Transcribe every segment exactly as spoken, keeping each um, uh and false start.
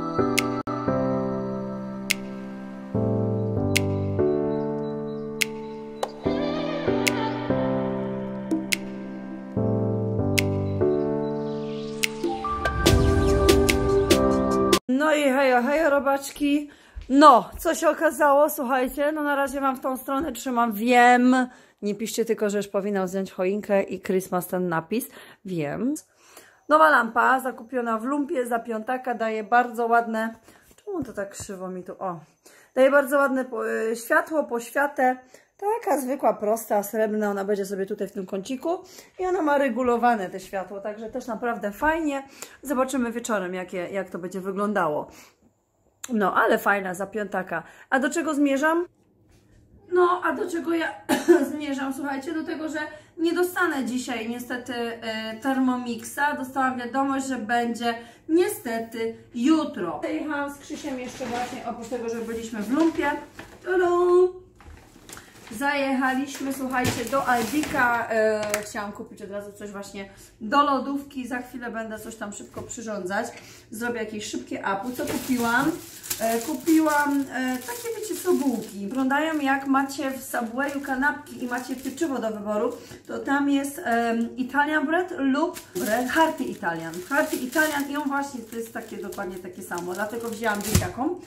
No i hejo, hejo robaczki. No, co się okazało, słuchajcie, no na razie wam w tą stronę trzymam, wiem. Nie piszcie tylko, że już powinnam zdjąć choinkę i Christmas ten napis. Wiem. Nowa lampa, zakupiona w lumpie za piątaka, daje bardzo ładne... Czemu to tak krzywo mi tu... O! Daje bardzo ładne światło, poświatę. Taka zwykła, prosta, srebrna, ona będzie sobie tutaj w tym kąciku i ona ma regulowane te światło, także też naprawdę fajnie. Zobaczymy wieczorem, jakie, jak to będzie wyglądało. No, ale fajna za piątaka. A do czego zmierzam? No, a do czego ja zmierzam? Słuchajcie, do tego, że nie dostanę dzisiaj niestety e, Thermomixa. Dostałam wiadomość, że będzie niestety jutro. Jechałam z Krzysiem jeszcze właśnie, oprócz tego, że byliśmy w lumpie. Tudum! Zajechaliśmy, słuchajcie, do Albika. E, chciałam kupić od razu coś właśnie do lodówki. Za chwilę będę coś tam szybko przyrządzać. Zrobię jakieś szybkie apu. Co kupiłam? E, kupiłam e, takie, wiecie co, bułki. Wyglądają jak macie w Subwayu kanapki i macie pieczywo do wyboru, to tam jest e, Italian bread lub bread Hearty Italian. Hearty Italian i on właśnie to jest takie dokładnie takie samo, dlatego wzięłam taką.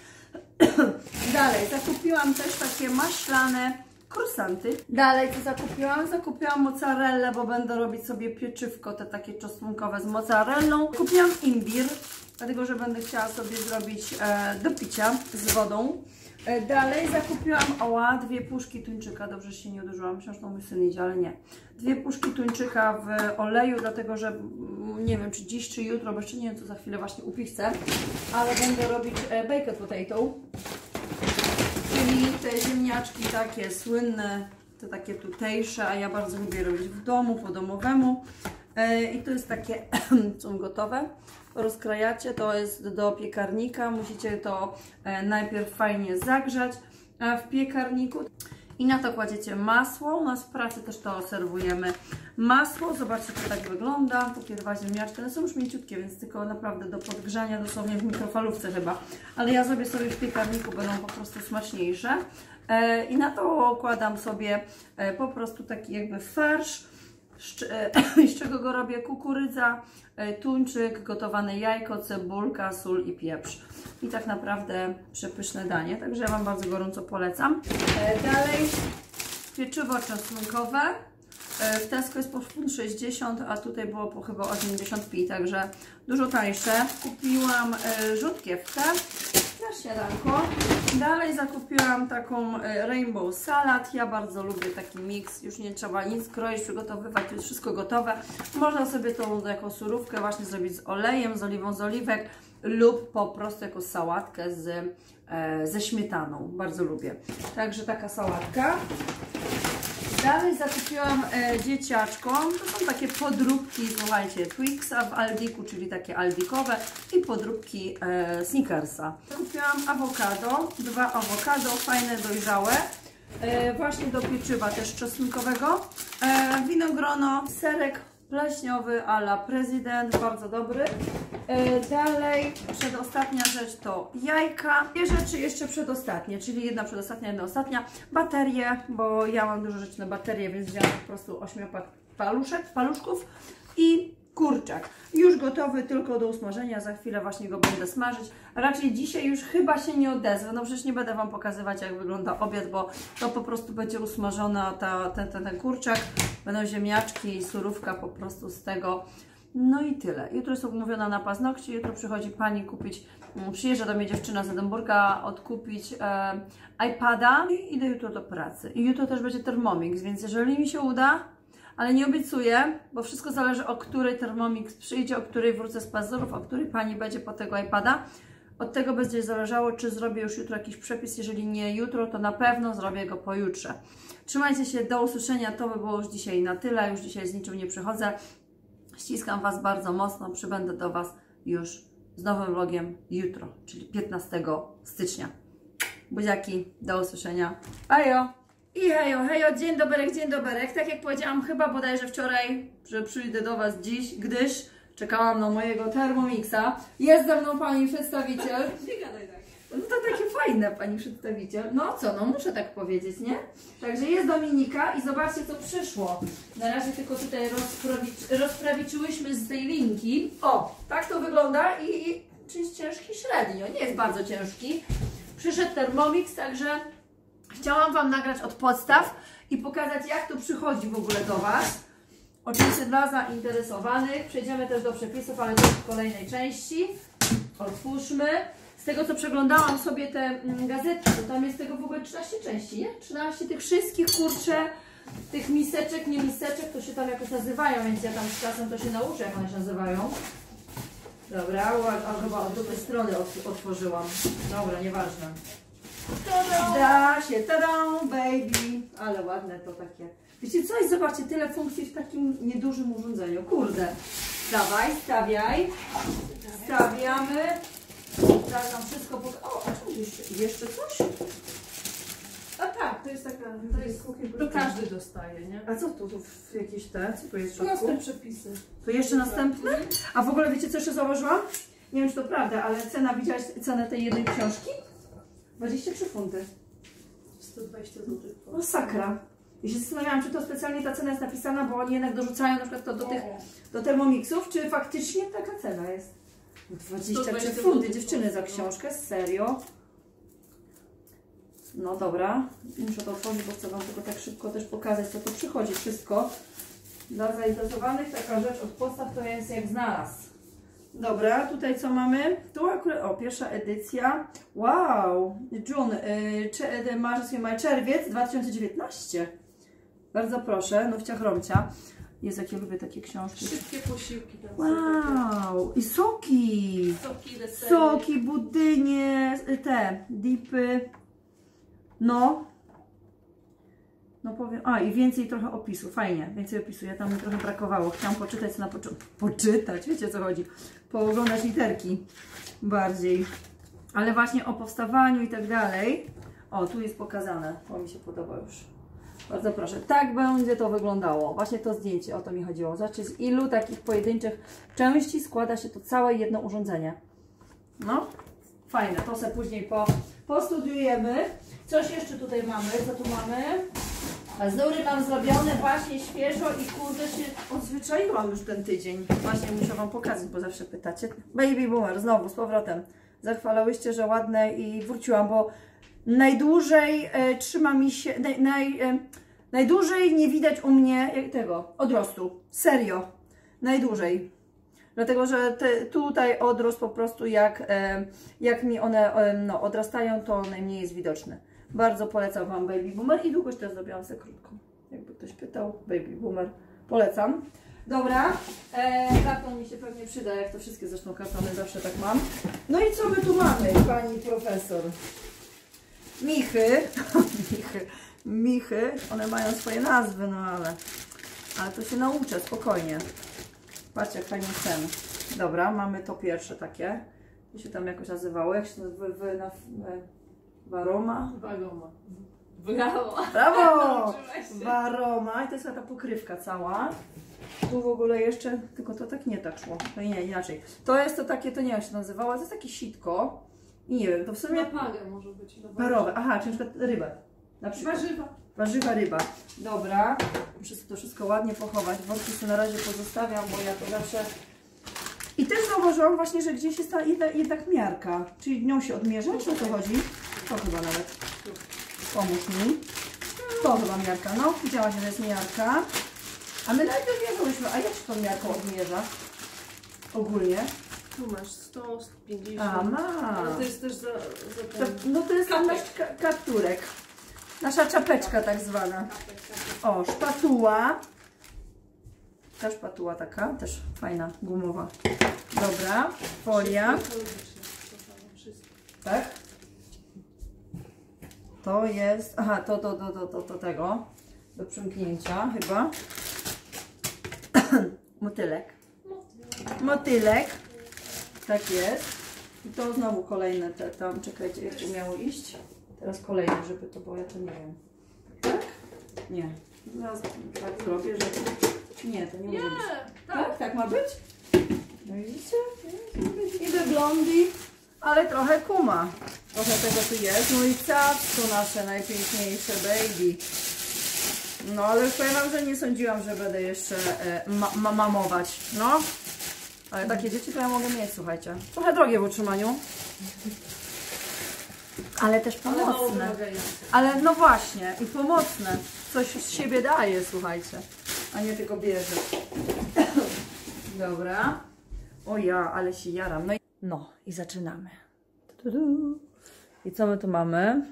Dalej, zakupiłam też takie maślane krusanty. Dalej, co zakupiłam? Zakupiłam mozzarellę, bo będę robić sobie pieczywko, te takie czosnkowe z mozzarellą. Kupiłam imbir, dlatego, że będę chciała sobie zrobić e, do picia z wodą. E, dalej zakupiłam, oła, dwie puszki tuńczyka. Dobrze się nie uderzyłam, myślałam, że to mój syn idzie, ale nie. Dwie puszki tuńczyka w oleju, dlatego, że nie wiem, czy dziś, czy jutro, bo jeszcze nie wiem, co za chwilę właśnie upichcę, ale będę robić e, baked potato. Czyli te ziemniaczki takie słynne, te takie tutejsze, a ja bardzo lubię robić w domu, po domowemu. E, I to jest takie, są gotowe. Rozkrajacie, to jest do piekarnika, musicie to e, najpierw fajnie zagrzać e, w piekarniku. I na to kładziecie masło, u nas w pracy też to serwujemy masło, zobaczcie, to tak wygląda, takie dwa ziemniaczki, one są już mięciutkie, więc tylko naprawdę do podgrzania, dosłownie w mikrofalówce chyba, ale ja zrobię sobie w piekarniku, będą po prostu smaczniejsze. E, I na to kładam sobie e, po prostu taki jakby farsz, z, e, z czego go robię: kukurydza, e, tuńczyk, gotowane jajko, cebulka, sól i pieprz. I tak naprawdę przepyszne danie, także ja Wam bardzo gorąco polecam. E, dalej pieczywo czosnkowe. E, w Tesco jest po funt sześćdziesiąt, a tutaj było po chyba osiemdziesiąt pi, także dużo tańsze. Kupiłam e, rzutkiewkę na śniadanko. Dalej zakupiłam taką e, rainbow salad. Ja bardzo lubię taki miks, już nie trzeba nic kroić, przygotowywać, to jest wszystko gotowe. Można sobie tą jako surówkę właśnie zrobić z olejem, z oliwą z oliwek, lub po prostu jako sałatkę z, e, ze śmietaną. Bardzo lubię. Także taka sałatka. Dalej zakupiłam e, dzieciaczkom. To są takie podróbki, słuchajcie, Twixa w Aldiku, czyli takie aldikowe, i podróbki e, Snickersa. Kupiłam awokado, dwa awokado, fajne, dojrzałe. E, właśnie do pieczywa też czosnkowego. E, winogrono, serek pleśniowy a la prezydent, bardzo dobry. E, dalej, przedostatnia rzecz to jajka. Dwie rzeczy jeszcze przedostatnie, czyli jedna przedostatnia, jedna ostatnia. Baterie, bo ja mam dużo rzeczy na baterię, więc wziąłam po prostu ośmiopak paluszek, paluszków i kurczak. Już gotowy, tylko do usmażenia, za chwilę właśnie go będę smażyć. Raczej dzisiaj już chyba się nie odezwę, no przecież nie będę Wam pokazywać, jak wygląda obiad, bo to po prostu będzie usmażona ta, ten, ten, ten kurczak. Będą ziemniaczki i surówka po prostu z tego. No i tyle. Jutro jest umówiona na paznokcie, jutro przychodzi pani kupić, przyjeżdża do mnie dziewczyna z Edynburga odkupić e, iPada i idę jutro do pracy. I jutro też będzie Thermomix, więc jeżeli mi się uda, ale nie obiecuję, bo wszystko zależy, o której Thermomix przyjdzie, o której wrócę z pazurów, o której pani będzie po tego iPada. Od tego będzie zależało, czy zrobię już jutro jakiś przepis. Jeżeli nie jutro, to na pewno zrobię go pojutrze. Trzymajcie się, do usłyszenia. To by było już dzisiaj na tyle. Już dzisiaj z niczym nie przychodzę. Ściskam Was bardzo mocno. Przybędę do Was już z nowym vlogiem jutro, czyli piętnastego stycznia. Buziaki, do usłyszenia. Bajo! I hejo, hejo, dzień doberek, dzień doberek. Tak jak powiedziałam chyba bodajże wczoraj, że przyjdę do Was dziś, gdyż Czekałam na mojego Thermomixa. Jest ze mną pani przedstawiciel. Nie gadaj tak. No to takie fajne, pani przedstawiciel. No co, no muszę tak powiedzieć, nie? Także jest Dominika i zobaczcie, co przyszło. Na razie tylko tutaj rozprawi- rozprawiczyłyśmy z tej linki. O, tak to wygląda i czy jest ciężki? Średnio, nie jest bardzo ciężki. Przyszedł Thermomix, także chciałam Wam nagrać od podstaw i pokazać, jak to przychodzi w ogóle do Was. Oczywiście dla zainteresowanych. Przejdziemy też do przepisów, ale to w kolejnej części. Otwórzmy. Z tego, co przeglądałam sobie te mm, gazetki, to tam jest tego w ogóle trzynaście części, nie? trzynaście tych wszystkich, kurczę, tych miseczek, nie miseczek, to się tam jakoś nazywają, więc ja tam z czasem to się nauczę, jak one się nazywają. Dobra, a chyba od drugiej strony ot otworzyłam. Dobra, nieważne. Da się, tada, baby. Ale ładne to takie. Wiecie coś? Zobaczcie, tyle funkcji w takim niedużym urządzeniu. Kurde. Dawaj, stawiaj. Stawiamy. Zaraz nam wszystko pokażę. O, a tu jeszcze, jeszcze coś? A tak, to jest taka, to jest, to każdy dostaje, nie? A co tu, tu jakieś te? Co tu jest w środku? Proste przepisy. To jeszcze następne? A w ogóle wiecie, co jeszcze zauważyłam? Nie wiem, czy to prawda, ale cena, widziałaś cenę tej jednej książki? dwadzieścia trzy funty. sto dwadzieścia złotych. Masakra. I się zastanawiałam, czy to specjalnie ta cena jest napisana, bo oni jednak dorzucają na przykład to do tych, do Thermomixów, czy faktycznie taka cena jest? dwadzieścia trzy funty, dziewczyny, za książkę, serio? No dobra, muszę to otworzyć, bo chcę Wam tylko tak szybko też pokazać, co to przychodzi wszystko. Dla zainteresowanych taka rzecz od podstaw to jest jak znalazł. Dobra, tutaj co mamy? Tu akurat, o, pierwsza edycja. Wow! June, y, marzec, maj, czerwiec dwa tysiące dziewiętnaście. Bardzo proszę, Nówcia Chromcia. Jest, jakie lubię takie książki. Szybkie posiłki tam. Wow! I soki! Soki, desery. Soki, budynie, te, dipy. No. No powiem, a i więcej trochę opisu, fajnie, więcej opisu, ja tam mi trochę brakowało, chciałam poczytać na początku, poczytać, wiecie o co chodzi, pooglądać literki bardziej, ale właśnie o powstawaniu i tak dalej. O, tu jest pokazane, to mi się podoba już. Bardzo proszę, tak będzie to wyglądało, właśnie to zdjęcie, o to mi chodziło. Zobaczcie, z ilu takich pojedynczych części składa się to całe jedno urządzenie. No, fajne, to sobie później po, postudiujemy. Coś jeszcze tutaj mamy, co tu mamy? Azury mam zrobione właśnie świeżo i kurde się odzwyczaiłam już ten tydzień. Właśnie muszę Wam pokazać, bo zawsze pytacie. Baby Boomer, znowu z powrotem. Zachwalałyście, że ładne i wróciłam, bo najdłużej e, trzyma mi się, naj, naj, e, najdłużej nie widać u mnie tego odrostu. Serio. Najdłużej. Dlatego, że te, tutaj odrost po prostu jak, e, jak mi one e, no, odrastają, to najmniej jest widoczny. Bardzo polecam Wam Baby Boomer i długość też zrobiłam sobie krótką. Jakby ktoś pytał, Baby Boomer polecam. Dobra, e, karton mi się pewnie przyda, jak to wszystkie zresztą kartony zawsze tak mam. No i co my tu mamy, pani profesor? Michy, michy, michy, one mają swoje nazwy, no ale, ale to się nauczę, spokojnie. Patrzcie, jak fajnie cen. Dobra, mamy to pierwsze takie. To się tam jakoś nazywało, jak się to wy, wy, na, Waroma? Waroma. Brawo! Brawo! Waroma. I to jest ta pokrywka cała. Tu w ogóle jeszcze, tylko to tak nie tak szło. No nie, inaczej. To jest to takie, to nie wiem jak się nazywało, to jest takie sitko. I nie wiem, to w sumie... Parę może być. Parowe. Aha, czy na przykład rybę. Na przykład. Warzywa. Warzywa, ryba. Dobra. Muszę sobie to wszystko ładnie pochować. Worki sobie na razie pozostawiam, bo ja to zawsze... I też zauważyłam właśnie, że gdzieś jest ta jednak, jednak miarka. Czyli nią się odmierza, czy o co chodzi? To chyba nawet. Pomóż mi. To chyba miarka. No, widziałaś, że jest miarka. A my nawet odmierzałyśmy. A jak się tą miarką odmierza? Ogólnie. Tu masz sto, sto pięćdziesiąt. A, ma. Ale to jest też za, za To, ten... no to jest nasz ka kapturek. Nasza czapeczka tak zwana. O, szpatuła. Ta szpatuła taka, też fajna, gumowa. Dobra, folia. Tak? To jest, aha, to do, do, do, do, do tego, do przymknięcia chyba. Motylek. Motylek. Tak jest. I to znowu kolejne te tam, czekajcie, jak to miało iść. Teraz kolejne, żeby to, bo ja to nie wiem. Tak? Nie. Zaraz tak zrobię, że... Nie, to nie może być. Tak. Tak? Tak ma być? No widzicie? Niby blondi, ale trochę kuma. Trochę tego tu jest. No i ciastko nasze najpiękniejsze, baby. No ale już powiem wam, że nie sądziłam, że będę jeszcze e, ma ma mamować. No. Ale takie dzieci to ja mogę mieć, słuchajcie. Trochę drogie w utrzymaniu. Ale też pomocne. Ale no właśnie, i pomocne. Coś z siebie daje, słuchajcie. A nie tylko bierze. Dobra. O ja, ale się jaram. No i, no, i zaczynamy. I co my tu mamy?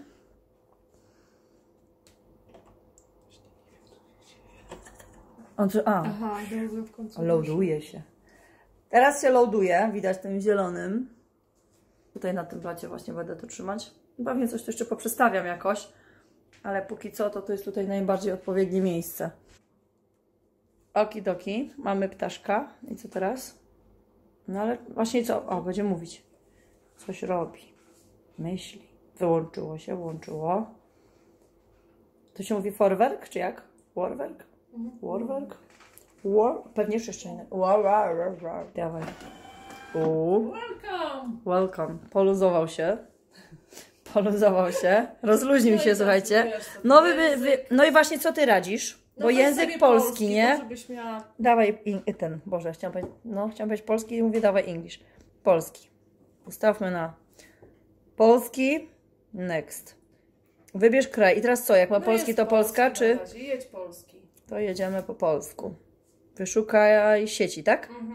On, a, Aha, w końcu. loaduje się. Teraz się loaduje, widać tym zielonym. Tutaj na tym blacie właśnie będę to trzymać. Pewnie coś tu jeszcze poprzestawiam jakoś. Ale póki co, to to jest tutaj najbardziej odpowiednie miejsce. Okidoki, mamy ptaszka. I co teraz? No ale właśnie co? O, będzie mówić. Coś robi. Myśli. Wyłączyło się, włączyło. To się mówi forwerk, czy jak? Warwerk? Warwerk? War? Pewnie jeszcze inne. War, war, war, war. Dawaj. U. Welcome! Welcome. Poluzował się. Poluzował się. Rozluźnił się, słuchajcie. No, wy, wy, wy, no i właśnie co ty radzisz? Bo no język polski, polski, nie? Żebyś miała... Dawaj in, ten, Boże, chciałam powiedzieć, no, chciałam powiedzieć polski i mówię dawaj English. Polski. Ustawmy na polski. Next. Wybierz kraj. I teraz co? Jak ma no polski, to Polska, czy? Jedź polski. To jedziemy po polsku. Wyszukaj sieci, tak? Mhm.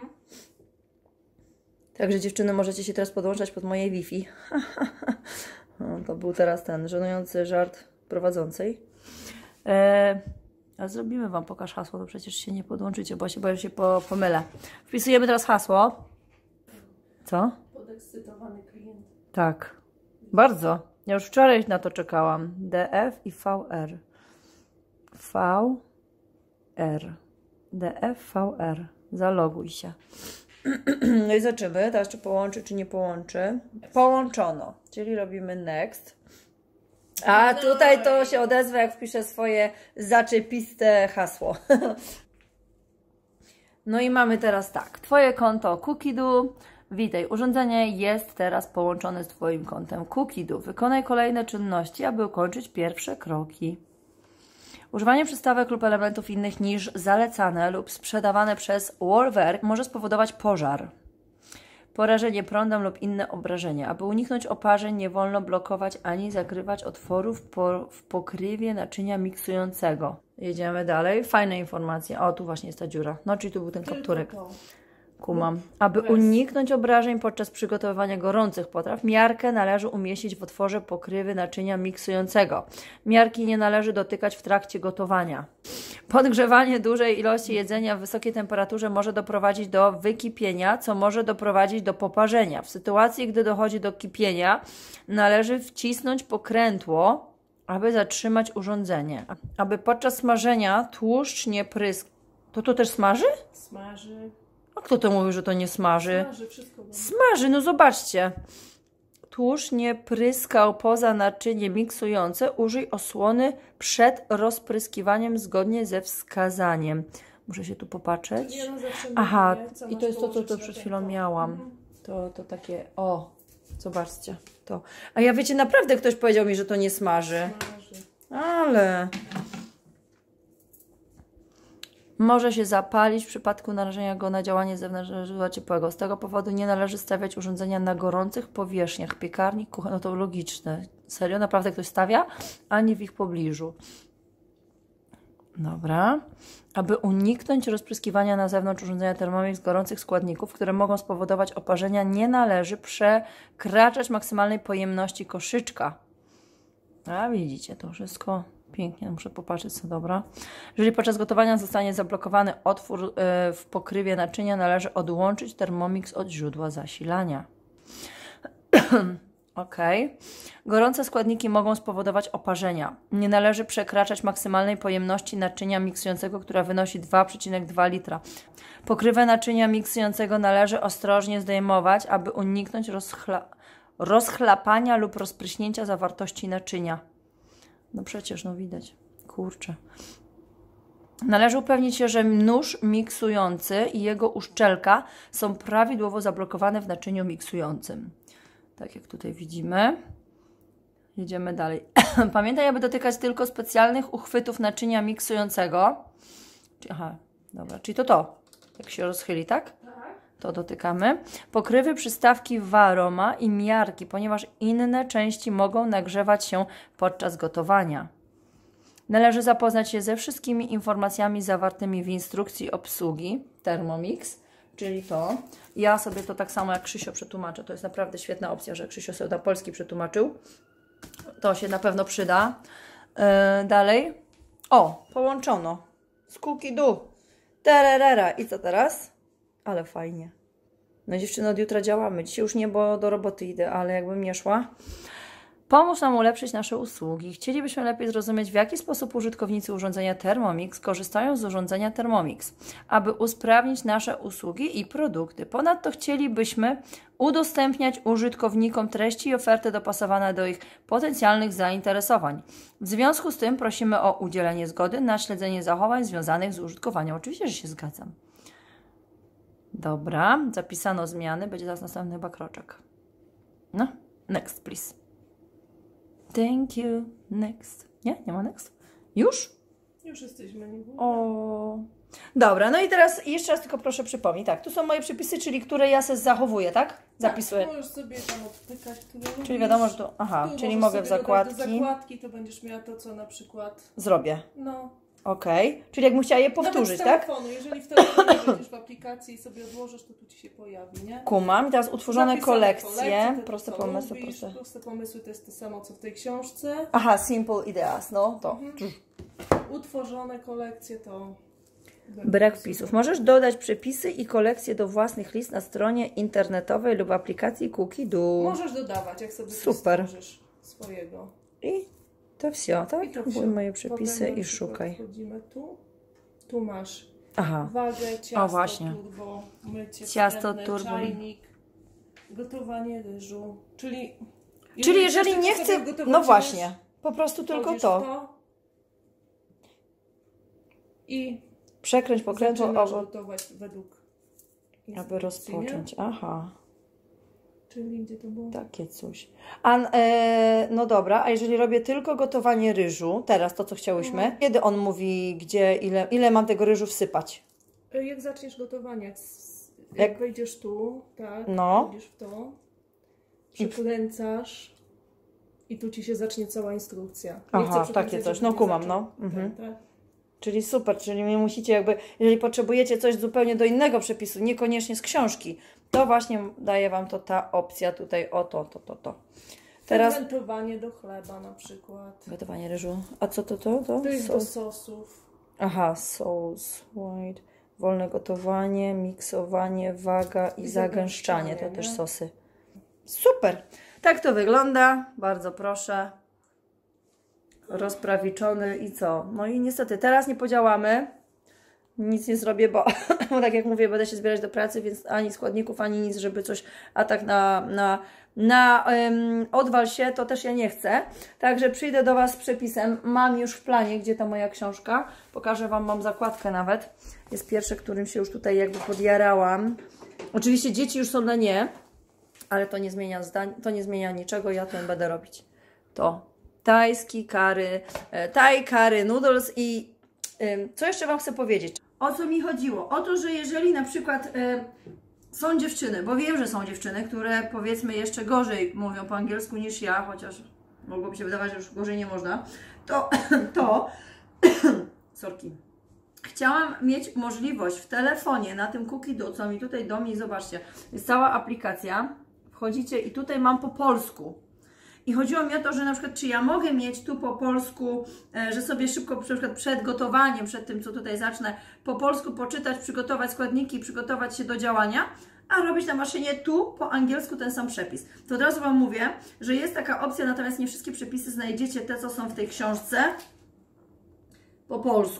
Także dziewczyny, możecie się teraz podłączać pod moje Wi-Fi. No, to był teraz ten żenujący żart prowadzącej. E, a zrobimy wam, pokaż hasło, to przecież się nie podłączycie, bo się boję, że się po, pomylę. Wpisujemy teraz hasło. Co? Podekscytowany klient. Tak. Bardzo. Ja już wczoraj na to czekałam. D F i V R. V R. D F V R. Zaloguj się. No i zobaczymy, teraz czy połączy, czy nie połączy. Połączono, czyli robimy next. A tutaj to się odezwę, jak wpiszę swoje zaczepiste hasło. No i mamy teraz tak, Twoje konto Cookidu. Witaj, urządzenie jest teraz połączone z Twoim kontem Cookidu. Wykonaj kolejne czynności, aby ukończyć pierwsze kroki. Używanie przystawek lub elementów innych niż zalecane lub sprzedawane przez Warwerk może spowodować pożar, porażenie prądem lub inne obrażenia. Aby uniknąć oparzeń, nie wolno blokować ani zakrywać otworów po, w pokrywie naczynia miksującego. Jedziemy dalej. Fajne informacje. O, tu właśnie jest ta dziura. No, czyli tu był ten kapturek. Kumam. Aby uniknąć obrażeń podczas przygotowywania gorących potraw, miarkę należy umieścić w otworze pokrywy naczynia miksującego. Miarki nie należy dotykać w trakcie gotowania. Podgrzewanie dużej ilości jedzenia w wysokiej temperaturze może doprowadzić do wykipienia, co może doprowadzić do poparzenia. W sytuacji, gdy dochodzi do kipienia, należy wcisnąć pokrętło, aby zatrzymać urządzenie. Aby podczas smażenia tłuszcz nie pryskał. To to też smaży? Smaży. A kto to mówi, że to nie smaży? Smaży, wszystko będzie. Smaży, no zobaczcie. Tłuszcz nie pryskał poza naczynie miksujące. Użyj osłony przed rozpryskiwaniem zgodnie ze wskazaniem. Muszę się tu popatrzeć. Aha, i to jest to, co to przed chwilą miałam. Mhm. To, to takie, o, zobaczcie. To. A ja wiecie, naprawdę ktoś powiedział mi, że to nie smaży. Smaży. Ale... Może się zapalić w przypadku narażenia go na działanie zewnętrznego źródła ciepłego. Z tego powodu nie należy stawiać urządzenia na gorących powierzchniach, piekarnik, kuchni. No to logiczne. Serio? Naprawdę ktoś stawia? Ani w ich pobliżu. Dobra. Aby uniknąć rozpryskiwania na zewnątrz urządzenia Thermomix z gorących składników, które mogą spowodować oparzenia, nie należy przekraczać maksymalnej pojemności koszyczka. A widzicie, to wszystko... Pięknie, muszę popatrzeć, co dobra. Jeżeli podczas gotowania zostanie zablokowany otwór yy, w pokrywie naczynia, należy odłączyć Thermomix od źródła zasilania. Ok. Gorące składniki mogą spowodować oparzenia. Nie należy przekraczać maksymalnej pojemności naczynia miksującego, która wynosi dwa przecinek dwa litra. Pokrywę naczynia miksującego należy ostrożnie zdejmować, aby uniknąć rozchla rozchlapania lub rozpryśnięcia zawartości naczynia. No przecież, no widać. Kurczę. Należy upewnić się, że nóż miksujący i jego uszczelka są prawidłowo zablokowane w naczyniu miksującym. Tak jak tutaj widzimy. Jedziemy dalej. Pamiętaj, aby dotykać tylko specjalnych uchwytów naczynia miksującego. Aha, dobra, czyli to to. Jak się rozchyli, tak? To dotykamy. Pokrywy, przystawki waroma i miarki, ponieważ inne części mogą nagrzewać się podczas gotowania. Należy zapoznać się ze wszystkimi informacjami zawartymi w instrukcji obsługi Thermomix, czyli to. Ja sobie to tak samo jak Krzysio przetłumaczę. To jest naprawdę świetna opcja, że Krzysio sobie na polski przetłumaczył. To się na pewno przyda. Yy, dalej. O, połączono. Z cookie do. Tererera. I co teraz? Ale fajnie. No dziewczyny, od jutra działamy. Dzisiaj już nie, bo do roboty idę, ale jakbym nie szła. Pomóż nam ulepszyć nasze usługi. Chcielibyśmy lepiej zrozumieć, w jaki sposób użytkownicy urządzenia Thermomix korzystają z urządzenia Thermomix, aby usprawnić nasze usługi i produkty. Ponadto chcielibyśmy udostępniać użytkownikom treści i oferty dopasowane do ich potencjalnych zainteresowań. W związku z tym prosimy o udzielenie zgody na śledzenie zachowań związanych z użytkowaniem. Oczywiście, że się zgadzam. Dobra, zapisano zmiany. Będzie teraz następny chyba kroczek. No, next please. Thank you. Next. Nie? Nie ma next? Już? Już jesteśmy. Nie było. O. Dobra, no i teraz jeszcze raz tylko proszę przypomnij. Tak, tu są moje przepisy, czyli które ja sobie zachowuję, tak? Zapisuję. Tak, możesz sobie tam odtykać, które lubisz. Czyli wiadomo, że to... Aha, Tu czyli możesz mogę w sobie dodać zakładki. do zakładki to będziesz miała to, co na przykład... Zrobię. No. Okej. Okay. Czyli jakbym chciała je powtórzyć, Nawet z tak? telefonu. Jeżeli w telefonie będziesz w aplikacji i sobie odłożysz, to tu Ci się pojawi, nie? Kumam. I teraz utworzone Zapisane kolekcje. kolekcje, to, Proste co pomysły, lubisz. proste. Proste pomysły to jest to samo, co w tej książce. Aha, simple ideas, no to. Mhm. Utworzone kolekcje to... Brak wpisów. Możesz dodać przepisy i kolekcje do własnych list na stronie internetowej lub aplikacji Cookie Do. Możesz dodawać, jak sobie Super. stworzysz swojego. I to wsio, tak? I to Były moje przepisy Potem i na przykład szukaj. Wchodzimy tu. Tu masz Aha. wagę, ciasto, O, właśnie. turbo, mycie Ciasto, wstępne, turbo. czajnik, gotowanie ryżu. Czyli Czyli jeżeli chcesz nie sobie chcę... gotować No ryż, właśnie. Po prostu tylko wchodzisz to. w to i Przekręć pokrętło, zaczynasz owo, gotować według aby instrukcji, rozpocząć. nie? Aha. Czyli gdzie to było? Takie coś. A, e, no dobra, a jeżeli robię tylko gotowanie ryżu, teraz to, co chciałyśmy, Mhm. kiedy on mówi, gdzie, ile, ile mam tego ryżu wsypać? Jak zaczniesz gotowanie, jak, jak, Jak- wejdziesz tu, tak, No. wchodzisz w to, przykręcasz i tu Ci się zacznie cała instrukcja. Nie Aha, chcę przykręcać, takie coś. żeby No nie kumam, zaczął. no. Mhm. Tak, tak. Czyli super, czyli nie musicie jakby, jeżeli potrzebujecie coś zupełnie do innego przepisu, niekoniecznie z książki, to właśnie daje Wam to ta opcja tutaj, o to, to, to, to. Teraz Fermentowanie do chleba na przykład. gotowanie ryżu. A co to to? To, To jest do Sos. sosów. Aha, sauce, white, wolne gotowanie, miksowanie, waga i, I zagęszczanie. To zagęszczanie, też nie? sosy. Super. Tak to wygląda. Bardzo proszę. Rozprawiczony i co? No i niestety teraz nie podziałamy. Nic nie zrobię, bo, bo tak jak mówię, będę się zbierać do pracy, więc ani składników, ani nic, żeby coś, a tak na, na, na um, odwal się, to też ja nie chcę. Także przyjdę do Was z przepisem. Mam już w planie, gdzie ta moja książka. Pokażę Wam, mam zakładkę nawet. Jest pierwsze, którym się już tutaj jakby podjarałam. Oczywiście dzieci już są na nie, ale to nie zmienia zdań, to nie zmienia niczego, ja to będę robić. To tajski curry, e, thai curry, noodles i ym, co jeszcze Wam chcę powiedzieć? O co mi chodziło? O to, że jeżeli na przykład y, są dziewczyny, bo wiem, że są dziewczyny, które powiedzmy jeszcze gorzej mówią po angielsku niż ja, chociaż mogłoby się wydawać, że już gorzej nie można, to, to sorki. Chciałam mieć możliwość w telefonie, na tym Cookie Do, co mi tutaj do mnie, zobaczcie, jest cała aplikacja, wchodzicie i tutaj mam po polsku. I chodziło mi o to, że na przykład, czy ja mogę mieć tu po polsku, e, że sobie szybko, na przykład przed gotowaniem, przed tym, co tutaj zacznę, po polsku poczytać, przygotować składniki, przygotować się do działania, a robić na maszynie tu po angielsku ten sam przepis. To od razu Wam mówię, że jest taka opcja, natomiast nie wszystkie przepisy znajdziecie, te, co są w tej książce, po polsku.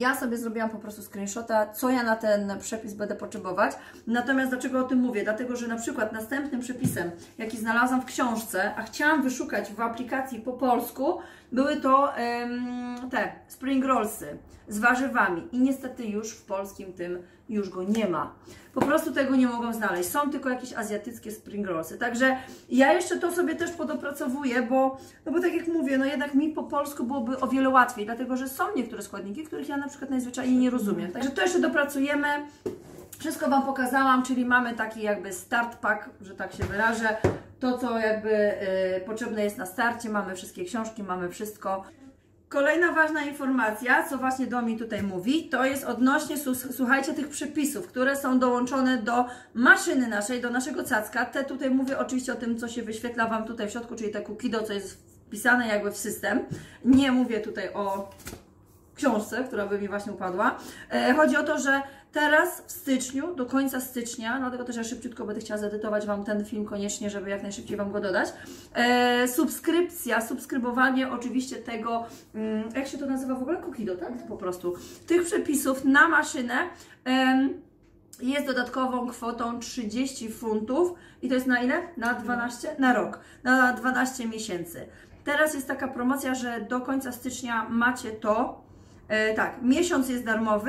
Ja sobie zrobiłam po prostu screenshota, co ja na ten przepis będę potrzebować. Natomiast dlaczego o tym mówię? Dlatego, że na przykład następnym przepisem, jaki znalazłam w książce, a chciałam wyszukać w aplikacji po polsku, były to ym, te spring rollsy z warzywami i niestety już w polskim tym już go nie ma. Po prostu tego nie mogą znaleźć. Są tylko jakieś azjatyckie spring rollsy. Także ja jeszcze to sobie też podopracowuję, bo, no bo tak jak mówię, no jednak mi po polsku byłoby o wiele łatwiej, dlatego że są niektóre składniki, których ja na przykład najzwyczajniej nie rozumiem. Także to jeszcze dopracujemy. Wszystko Wam pokazałam, czyli mamy taki jakby start pack, że tak się wyrażę. To, co jakby y, potrzebne jest na starcie. Mamy wszystkie książki, mamy wszystko. Kolejna ważna informacja, co właśnie Domi tutaj mówi, to jest odnośnie, słuchajcie, tych przepisów, które są dołączone do maszyny naszej, do naszego cacka. Te tutaj mówię oczywiście o tym, co się wyświetla Wam tutaj w środku, czyli te Cookido, co jest wpisane jakby w system. Nie mówię tutaj o książce, która by mi właśnie upadła. E, chodzi o to, że teraz w styczniu, do końca stycznia, dlatego też ja szybciutko będę chciała zedytować Wam ten film koniecznie, żeby jak najszybciej Wam go dodać. E, subskrypcja, subskrybowanie oczywiście tego, mm, jak się to nazywa w ogóle? Cookido, tak? Po prostu. Tych przepisów na maszynę e, jest dodatkową kwotą trzydzieści funtów i to jest na ile? Na dwanaście? Na rok. Na dwanaście miesięcy. Teraz jest taka promocja, że do końca stycznia macie to. E, tak, miesiąc jest darmowy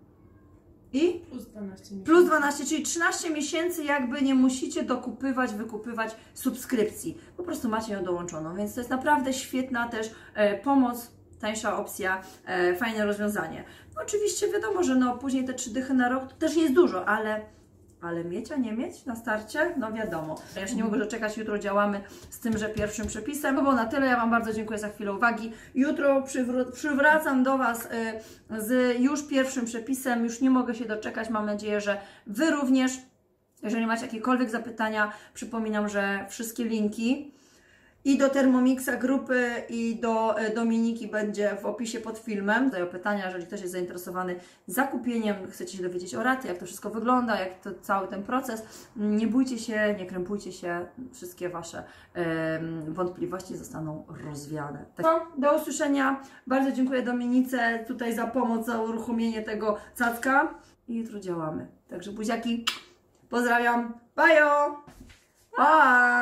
i plus dwanaście miesięcy. Plus dwanaście, czyli trzynaście miesięcy jakby nie musicie dokupywać, wykupywać subskrypcji. Po prostu macie ją dołączoną, więc to jest naprawdę świetna też e, pomoc, tańsza opcja, e, fajne rozwiązanie. Oczywiście wiadomo, że no później te trzy dychy na rok to też nie jest dużo, ale Ale mieć, a nie mieć na starcie? No wiadomo. Ja się nie mogę doczekać, jutro działamy z tymże pierwszym przepisem. To było na tyle, ja Wam bardzo dziękuję za chwilę uwagi. Jutro przywr- przywracam do Was y, z już pierwszym przepisem, już nie mogę się doczekać, mam nadzieję, że Wy również. Jeżeli macie jakiekolwiek zapytania, przypominam, że wszystkie linki i do Thermomixa grupy i do Dominiki będzie w opisie pod filmem. Zadaję pytania, jeżeli ktoś jest zainteresowany zakupieniem, chcecie się dowiedzieć o raty, jak to wszystko wygląda, jak to cały ten proces. Nie bójcie się, nie krępujcie się, wszystkie Wasze um, wątpliwości zostaną rozwiane. Tak. Do usłyszenia. Bardzo dziękuję Dominice tutaj za pomoc, za uruchomienie tego cacka i jutro działamy. Także buziaki, pozdrawiam, bajo! Pa!